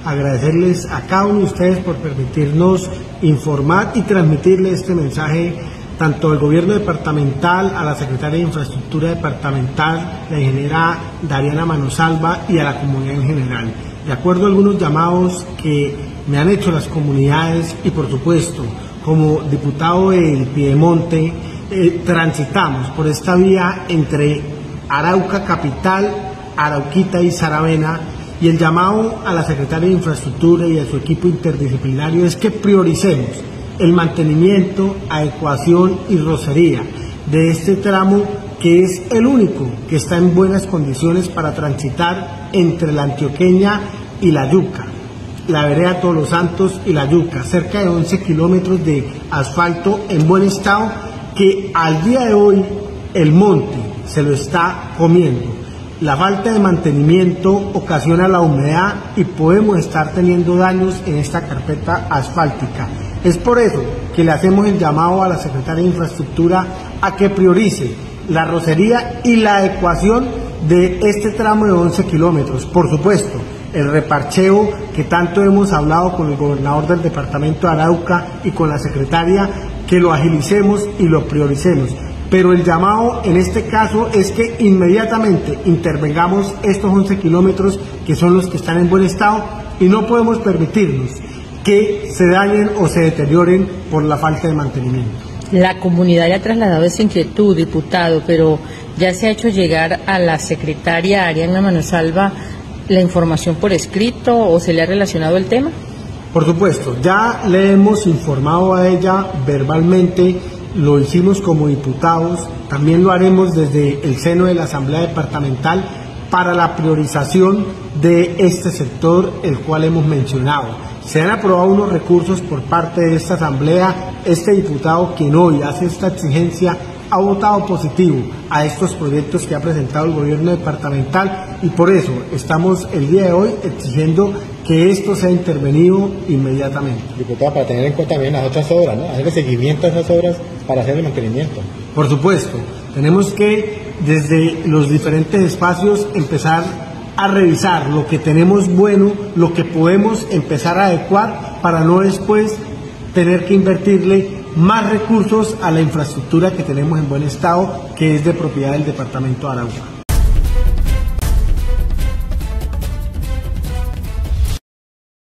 agradecerles a cada uno de ustedes por permitirnos informar y transmitirle este mensaje tanto al gobierno departamental, a la secretaria de Infraestructura departamental, la ingeniera Dariana Manosalva, y a la comunidad en general. De acuerdo a algunos llamados que me han hecho las comunidades y, por supuesto, como diputado del Piedemonte, transitamos por esta vía entre Arauca capital, Arauquita y Saravena, y el llamado a la secretaria de Infraestructura y a su equipo interdisciplinario es que prioricemos el mantenimiento, adecuación y rocería de este tramo, que es el único que está en buenas condiciones para transitar entre la Antioqueña y la Yuca, la vereda Todos los Santos y la Yuca, cerca de 11 kilómetros de asfalto en buen estado, que al día de hoy el monte se lo está comiendo. La falta de mantenimiento ocasiona la humedad y podemos estar teniendo daños en esta carpeta asfáltica. Es por eso que le hacemos el llamado a la secretaria de Infraestructura a que priorice la rocería y la adecuación de este tramo de 11 kilómetros. Por supuesto, el reparcheo que tanto hemos hablado con el gobernador del departamento de Arauca y con la secretaria, que lo agilicemos y lo prioricemos. Pero el llamado en este caso es que inmediatamente intervengamos estos 11 kilómetros que son los que están en buen estado, y no podemos permitirnos que se dañen o se deterioren por la falta de mantenimiento. La comunidad le ha trasladado esa inquietud, diputado, pero ya se ha hecho llegar a la secretaria Dariana Manosalva la información por escrito, o se le ha relacionado el tema. Por supuesto, ya le hemos informado a ella verbalmente. Lo hicimos como diputados, también lo haremos desde el seno de la Asamblea Departamental para la priorización de este sector, el cual hemos mencionado. Se han aprobado unos recursos por parte de esta Asamblea. Este diputado, quien hoy hace esta exigencia, ha votado positivo a estos proyectos que ha presentado el gobierno departamental, y por eso estamos el día de hoy exigiendo que esto sea intervenido inmediatamente. Diputado, para tener en cuenta también las otras obras, ¿no? Hacerle seguimiento a esas obras para hacer el mantenimiento. Por supuesto, tenemos que desde los diferentes espacios empezar a revisar lo que tenemos bueno, lo que podemos empezar a adecuar, para no después tener que invertirle más recursos a la infraestructura que tenemos en buen estado, que es de propiedad del departamento de Arauca.